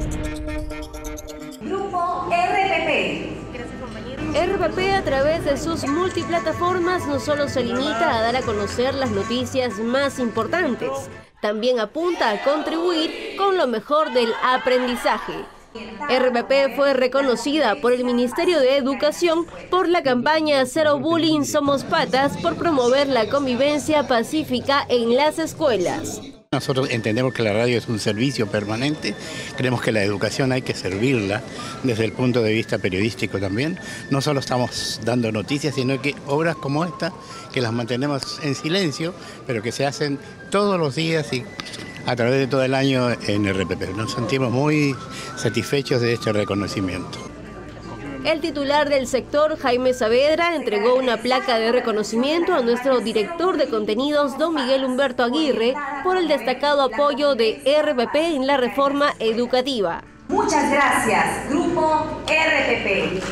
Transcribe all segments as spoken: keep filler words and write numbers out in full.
Grupo R P P. R P P a través de sus multiplataformas no solo se limita a dar a conocer las noticias más importantes, también apunta a contribuir con lo mejor del aprendizaje. R P P fue reconocida por el Ministerio de Educación por la campaña Cero Bullying Somos Patas por promover la convivencia pacífica en las escuelas. Nosotros entendemos que la radio es un servicio permanente, creemos que la educación hay que servirla desde el punto de vista periodístico también. No solo estamos dando noticias, sino que obras como esta, que las mantenemos en silencio, pero que se hacen todos los días y a través de todo el año en R P P. Nos sentimos muy satisfechos de este reconocimiento. El titular del sector, Jaime Saavedra, entregó una placa de reconocimiento a nuestro director de contenidos, don Miguel Humberto Aguirre, por el destacado apoyo de R P P en la reforma educativa. Muchas gracias, Grupo R P P.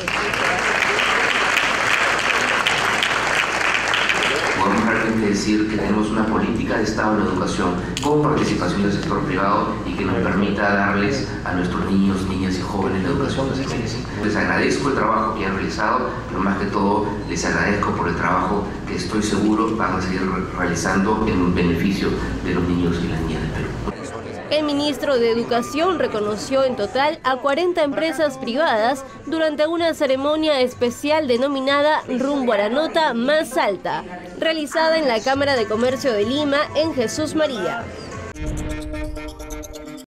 Podemos realmente decir que tenemos una política de Estado en la educación con participación del sector privado y que nos permita darles a nuestros niños, niñas y jóvenes la educación que se merecen. Les agradezco el trabajo que han realizado, pero más que todo les agradezco por el trabajo que estoy seguro van a seguir realizando en beneficio de los niños y las niñas del Perú. El ministro de Educación reconoció en total a cuarenta empresas privadas durante una ceremonia especial denominada Rumbo a la Nota Más Alta, realizada en la Cámara de Comercio de Lima en Jesús María.